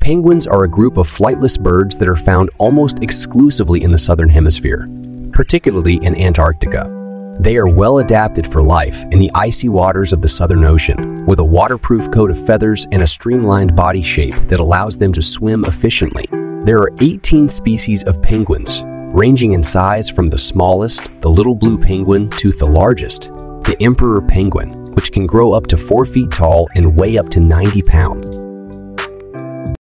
Penguins are a group of flightless birds that are found almost exclusively in the Southern Hemisphere, particularly in Antarctica. They are well adapted for life in the icy waters of the Southern Ocean, with a waterproof coat of feathers and a streamlined body shape that allows them to swim efficiently. There are 18 species of penguins, ranging in size from the smallest, the little blue penguin, to the largest, the emperor penguin, which can grow up to 4 feet tall and weigh up to 90 pounds.